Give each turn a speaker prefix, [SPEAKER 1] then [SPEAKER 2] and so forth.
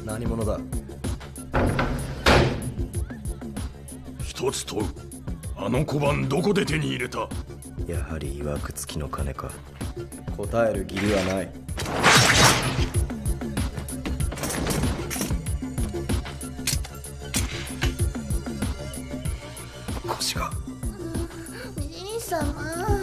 [SPEAKER 1] 何者だ？
[SPEAKER 2] 一つ問う。あの小判どこで手に入れた？
[SPEAKER 1] やはり曰く付きの金か。答える義理はない。腰が。
[SPEAKER 3] じいさま。